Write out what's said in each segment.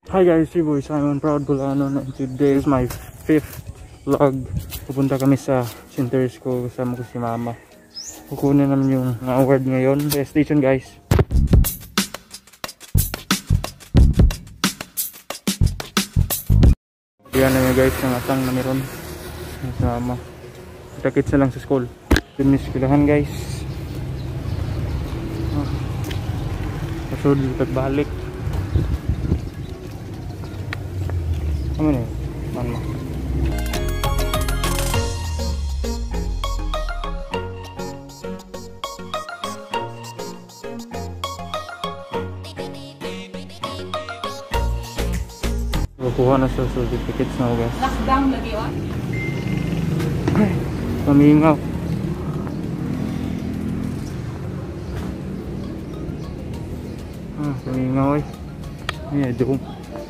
Hi guys, si Boy Simon, proud Bol-Anon, and today is my 5th vlog. Pupunta kami sa Therese School, kasama ko si Mama. Kukunin namin yung award ngayon. Stay tuned guys. Yan namin guys, ng atang na meron sa Mama. Kita-kits na lang sa school. Dun yung skwelahan guys. Pasod, tagbalik. Ano na yun? Mama. Kukuha na sa certificates na guys. Lockdown lagi o? Ay, pamingaw. Pamingaw eh. Ay, doon.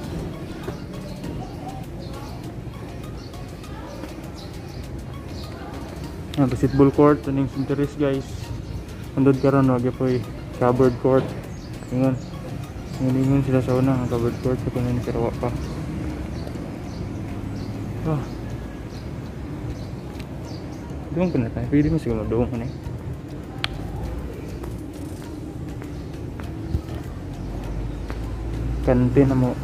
Basketball court, taning Therese guys. Andod karon wag po covered court. Ingon sila sa una ang covered court sa kunin karawa pa. Doon pa na tayo. Pwede mo siguro doon ka na eh. Kante na mo.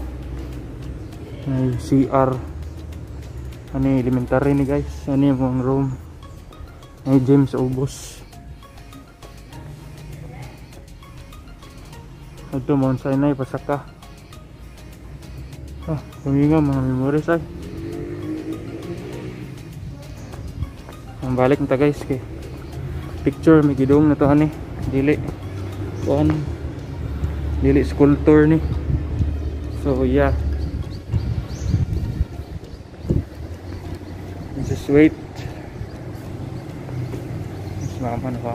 May CR. Ano yung elementary ni guys. Ano yung room. May gym sa ubos. Ito Mount Sinai pasaka. Puminga mga memories ay. Ang balik nita guys kay picture may gidong na to ani. Dili kuan. Dili school tour ni. So yeah. Just wait. Mama na pa.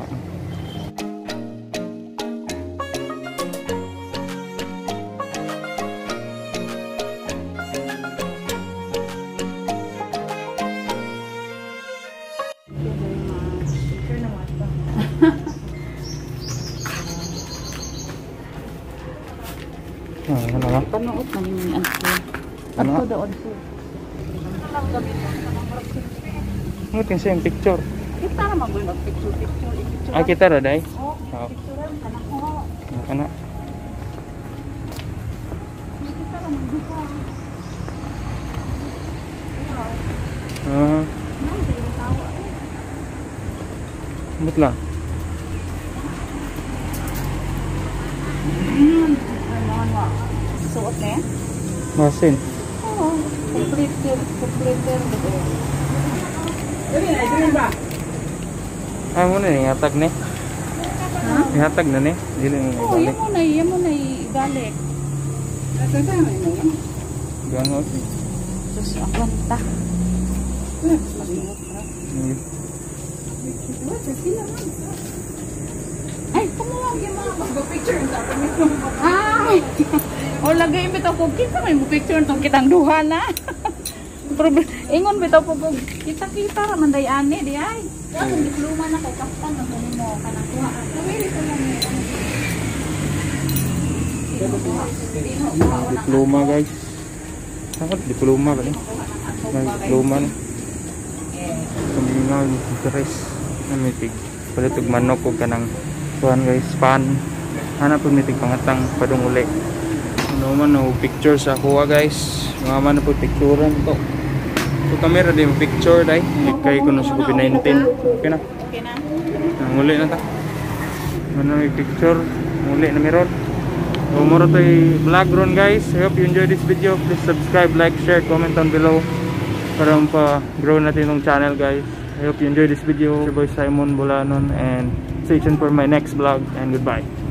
Ano ba? Panood na yung anto. Anto doon po. Ano kasi yung picture? Kita naman mo mag-picture. Ah, kita ra day? Oo, picture ka na ko. Ano? Kita naman dito. Ba't lang? Suot na yan? Masin? Oo, complete. Mo na yung hatag na eh. Ihatag na na eh. Oo, yan mo na ibalik. Gangot. Sus, ang ganda. Ay, kumuha yung mga mag-picture sa atin. Ay! O, lagay mo ito po. Kita may mo-picture itong kitang duha na. Ingon mo ito po. Kita-kita raman day ani, di ay. Kung diploma na kay kaptan, nakunin mo ka ng kuha. Namili ko lang yun. Diploma guys. Saan diploma ba ni? May diploma na. Kumingaw ni Therese. Namitig. Palitog manok o ka ng kuhan guys. Pan. Hanap po mitig pangatang padung uli. Ano man o picture sa kuha guys. Mga man na po picturean to. So camera din picture day. Kay ko na sa COVID-19. Okay na. Okay na. Muli na ta. Ano may picture. Muli na meron. So moro to vlog ron guys. I hope you enjoy this video. Please subscribe, like, share, comment down below. Para pa-grow natin yung channel guys. I hope you enjoy this video. Your boy Simon Bol-Anon and stay tuned for my next vlog and goodbye.